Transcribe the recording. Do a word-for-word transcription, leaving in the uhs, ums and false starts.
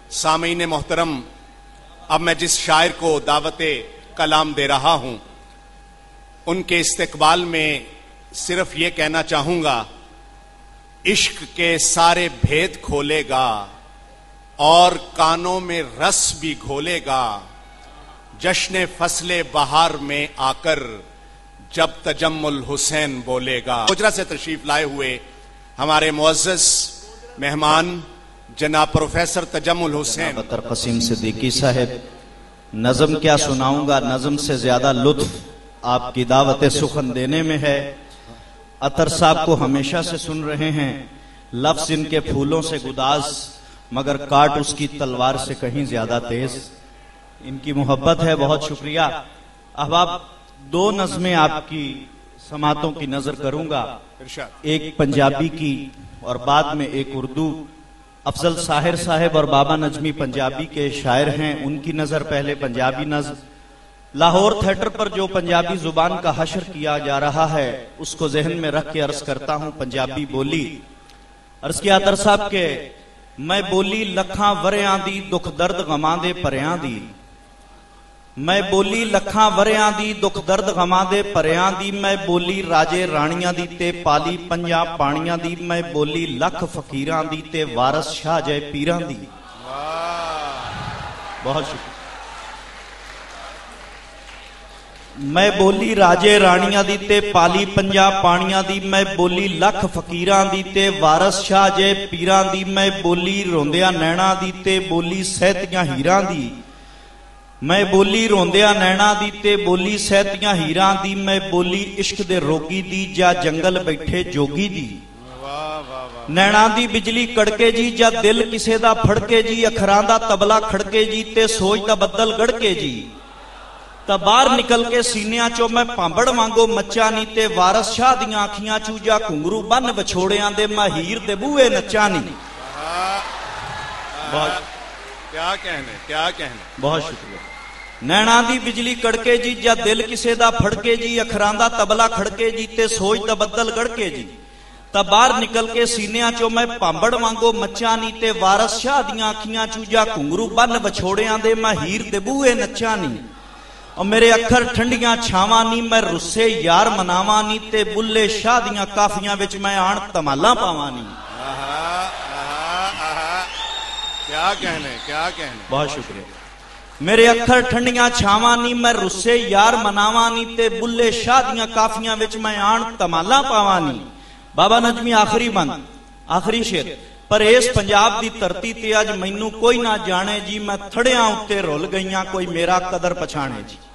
सामीन मोहतरम, अब मैं जिस शायर को दावते कलाम दे रहा हूं उनके इस्तेकबाल में सिर्फ ये कहना चाहूंगा, इश्क के सारे भेद खोलेगा और कानों में रस भी घोलेगा, जश्न फसले बहार में आकर जब तजम्मुल हुसैन बोलेगा। गुजरात से तशरीफ लाए हुए हमारे मुअज़्ज़ज़ मेहमान जनाब प्रोफेसर तजम्मुल हुसैन बतर कसीम सिद्दीकी साहब, नज़म क्या सुनाऊंगा, नज़म से ज्यादा लुत्फ आपकी दावत सुखन देने में है। अतर साहब को हमेशा से सुन रहे हैं, लफ्ज इनके फूलों से गुदाज मगर काट उसकी तलवार से कहीं ज्यादा तेज। इनकी मोहब्बत है, बहुत शुक्रिया। अब आप दो नज़में आपकी समातों की नजर करूंगा, एक पंजाबी की और बाद में एक उर्दू। अफजल साहिर साहब और बाबा नजमी पंजाबी के शायर हैं, उनकी नजर पहले पंजाबी नज़्म। लाहौर थिएटर पर जो पंजाबी जुबान का हशर किया जा रहा है उसको जहन में रख के अर्ज करता हूं पंजाबी बोली। अर्ज किया अतर साहब के, मैं बोली लखां वरियां दी दुख दर्द गमां दे भरियां दी, मैं बोली लखां वरियां दी दुख दर्द गमां दे भरियां दी, मैं बोली राजे राणियां दी ते पाली पंजां पाणियां दी, मैं बोली लख फकीरां दी ते वारस शाह जय पीरां दी। बहुत शुक्रिया। मैं बोली राजे राणियां दी ते पाली पंजां पाणियां दी, मैं बोली लख फकीरां दी ते वारस शाह जय पीरां दी, मैं बोली रोंदियां नैणा दी ते बोली सहतियां हीरां दी, मैं बोली रोंदियां नैणा दी ते बोली सहतियां हीरां दी, मैं बोली इश्क दे रोगी दी जा जंगल बैठे जोगी दी। नैणा दी बिजली कड़के जी जा दिल किसे दा फड़के जी, अखरां दा तबला खड़के जी ते सोच दा बदल गड़के जी, ता बाहर निकल के सीनिया चो मैं पांबड़ वांगो मच्चा नी ते वारस शाह दियां अखियां चू जा घुंगरू बन विछोड़ियां दे मैं हीर दे बूहे नच्चा नी। क्या कहने क्या कहने बहुत शुक्रिया। नैणा दी बिजली कड़के जी जा दिल किसे दा फड़के जी, अखरां दा तबला खड़के जी ते सोच दा बदल गड़के जी, ता बाहर निकल के सीनिया चो मैं पांबड़ वांगो मच्चा नी ते वारस शाह दियां अखियां चू जा घुंगरू बन विछोड़ियां दे मैं हीर दे बूहे नच्चा नी। और मेरे अखर ठंडियां छावां नी मैं रुस्से यार मनावां नी ते बुल्ले शाह दियां काफियां विच मैं आण तमाला पावां नी। क्या कहने क्या कहने बहुत शुक्रिया। मेरे अखर ठंडियां छावां नी मैं रुस्से यार मनावां नी ते बुल्ले शाह दियां काफियां विच मैं आण तमाला पावां नी। बाबा नजमी आखिरी बंद आखिरी शेर, पर इस पंजाब दी धरती ते अज मैनू कोई ना जाने जी, मैं थड़ियां उत्ते रुल गईयां कोई मेरा कदर पछाणे जी।